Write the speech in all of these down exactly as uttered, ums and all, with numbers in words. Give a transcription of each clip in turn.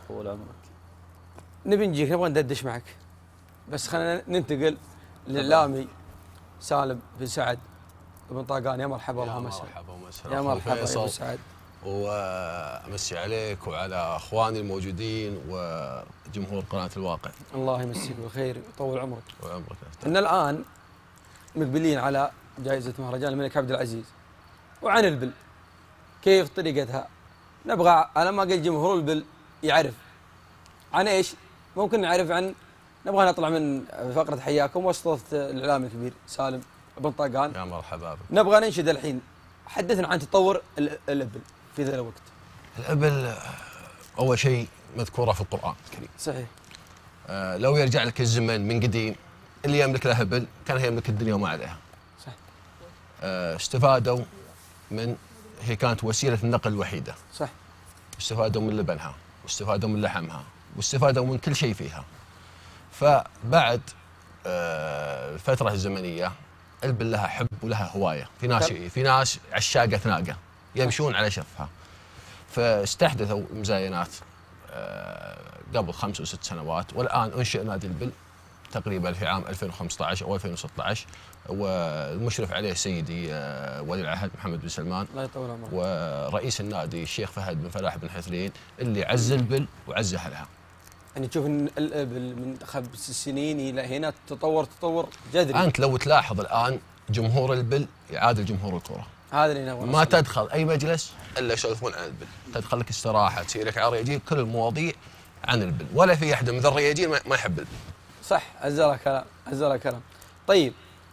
طول عمرك. نبي نجيك نبغى ندردش معك، بس خلينا ننتقل للاعلامي سالم بن سعد بن طاقان. يا مرحبا الله مساء. يا مرحبا ومساء. يا مرحبا يا ابو سعد. وامسي عليك وعلى اخواني الموجودين وجمهور قناه الواقع. الله يمسيك بالخير ويطول عمرك. وعمرك. احنا الان مقبلين على جائزه مهرجان الملك عبد العزيز، وعن البل كيف طريقتها نبغى على ما قال جمهور البل يعرف عن ايش. ممكن نعرف عن، نبغى نطلع من فقره حياكم وسط الاعلامي الكبير سالم بن طاقان. يا مرحبا بك. نبغى ننشد الحين، حدثنا عن تطور الابل في ذا الوقت. الابل اول شيء مذكوره في القران الكريم. صحيح. آه لو يرجع لك الزمن من قديم، اللي يملك له ابل كان يملك الدنيا وما عليها. صح. آه استفادوا من، هي كانت وسيله النقل الوحيده. صح. استفادوا من لبنها واستفادوا من لحمها واستفادوا من كل شيء فيها. فبعد آه الفتره الزمنيه البل لها حب ولها هوايه، في ناس في ناس عشاقه ناقه يمشون على شفها. فاستحدثوا مزاينات آه قبل خمس وست سنوات، والان انشئ نادي البل تقريبا في عام ألفين وخمسة عشر او ألفين وستة عشر، والمشرف عليه سيدي آه ولي العهد محمد بن سلمان، الله يطول عمره، ورئيس النادي الشيخ فهد بن فلاح بن حثرين اللي عز البل وعز اهلها. يعني تشوف ان الابل من خمس سنين الى هنا تطور تطور جذري. انت لو تلاحظ الان جمهور البل يعادل جمهور الكره. هذا اللي نبغى. ما تدخل اي مجلس الا يسولفون عن البل، تدخل لك استراحه، تسير لك على الرياجيل، كل المواضيع عن البل، ولا في احد من ذا الرياجيل ما يحب البل. صح، عزلها كلام، عزلها كلام. طيب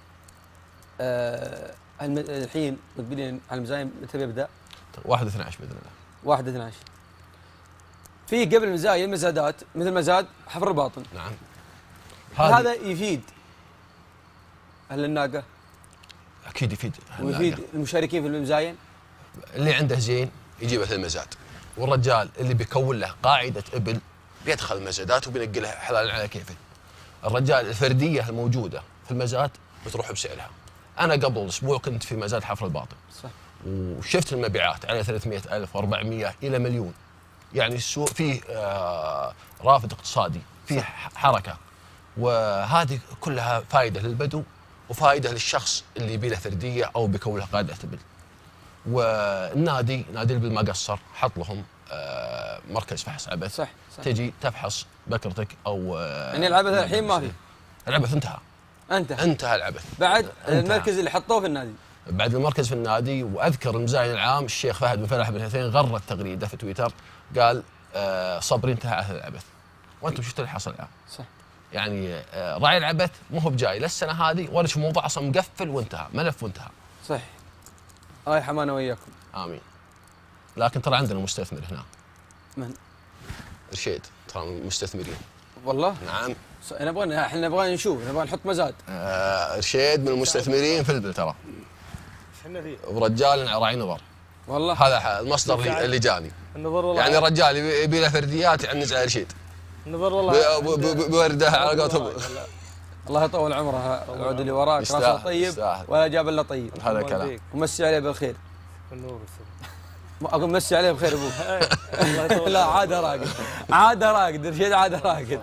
آه الحين مقبلين على المزايم، متى بيبدا؟ واحد اثني عشر باذن الله. واحد اثني عشر. في قبل المزايا مزادات مثل مزاد حفر الباطن. نعم. هذا يفيد اهل الناقه؟ اكيد يفيد اهل الناقه. ويفيد المشاركين في المزاين؟ اللي عنده زين يجيبه في المزاد، والرجال اللي بيكون له قاعده ابل بيدخل المزادات وبينقلها حلال على كيفه. الرجال الفرديه الموجوده في المزاد بتروح بسعرها. انا قبل اسبوع كنت في مزاد حفر الباطن. صح. وشفت المبيعات على ثلاثمئة ألف وأربعمئة الى مليون. يعني السوق فيه آه رافد اقتصادي، فيه حركه، وهذه كلها فائده للبدو وفائده للشخص اللي يبي له فرديه او بيكون له قاعده ابل. والنادي نادي البل ما قصر، حط لهم آه مركز فحص عبث. صح, صح. تجي تفحص بكرتك او آه يعني العبث الحين ما في؟ العبث انتهى. انتهى انتهى العبث بعد انتهى. المركز اللي حطوه في النادي، بعد المركز في النادي. واذكر المزاين العام الشيخ فهد بن فلاح بن حثرين غرد تغريده في تويتر قال آه صبري انتهى عهد العبث. وانتم شفتوا اللي حصل الان. صح. يعني آه راعي العبث مو هو بجاي لا السنه هذه ولا شو، موضوع اصلا مقفل وانتهى، ملف وانتهى. صح. الله يرحمنا وياكم. امين. لكن ترى عندنا مستثمر هنا. من؟ رشيد، ترى مستثمرين. والله؟ نعم. نبغى احنا نبغى نشوف، نبغى نحط مزاد. آه رشيد من المستثمرين في البل ترى. احنا فيه. ورجال راعي نظر. والله. هذا المصدر اللي, اللي جاني. النظر والله. يعني رجال يبي له فرديات يعنز على رشيد. النظر والله. بورده على قولتهم. الله يطول عمره العود اللي وراك، راسه طيب ولا جاب الا طيب. هذا كلام. ومسي عليه بالخير. النور اقول مسي عليه بخير ابوك. لا عاد راقد، عاد راقد رشيد، عاد راقد.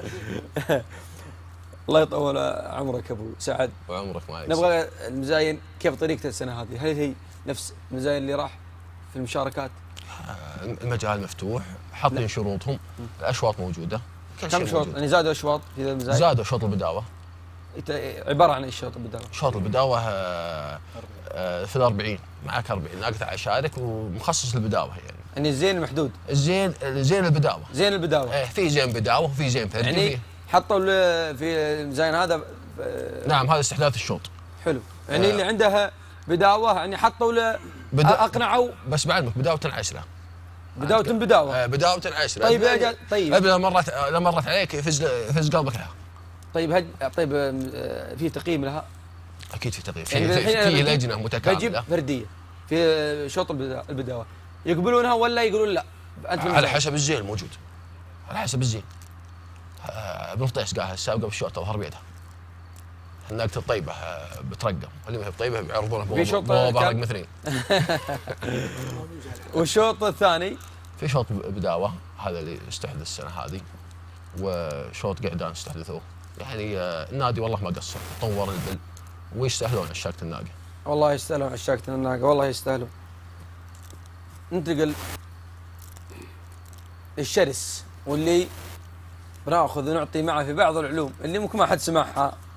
الله يطول عمرك ابو سعد. وعمرك ما يكسر. نبغى المزاين كيف طريقته السنه هذه؟ هل هي نفس المزاين اللي راح في المشاركات؟ المجال مفتوح، حاطين شروطهم، الاشواط موجوده. كم شوط؟ يعني زادوا اشواط في ذا المزاين؟ زادوا شوط البداوه. عباره عن ايش شوط البداوه؟ شوط البداوه في الأربعين، معك أربعين ناقطع عشارك ومخصص للبداوه يعني. يعني الزين المحدود. الزين زين البداوه. زين البداوه. ايه في زين بداوه وفي زين فردي. يعني حطوا في المزاين هذا. نعم هذا استحداث الشوط. حلو. يعني آه اللي عنده بداوه يعني حطوا له بدا اقنعوا. بس بعلمك بداوه عشرة. بداوه بداوه. آه بداوه عشرة. طيب يا جل طيب. ابدا مرت لما مرت عليك يفز يفز قلبك لها. طيب هج... طيب في تقييم لها؟ اكيد في تقييم. يعني في, في, في لجنه متكامله. بجيب فرديه في شوط البداوه يقبلونها ولا يقولون لا؟ أنت على حسب الزين الموجود. على حسب الزين. ابن فطيس قالها السابقه بالشوط وظهر بيدها. الناقة الطيبة بترقم، اللي ما هي طيبة بيعرضونها بوابة رقم اثنين. والشوط الثاني في شوط بداوه هذا اللي استحدث السنه هذه، وشوط قعدان استحدثوه. يعني آه، النادي والله ما قصر، طور البل ويستاهلون عشاقة الناقه. والله يستاهلون عشاقة الناقه، والله يستاهلون. ننتقل الشرس، واللي بناخذ ونعطي معه في بعض العلوم اللي ممكن ما حد سمعها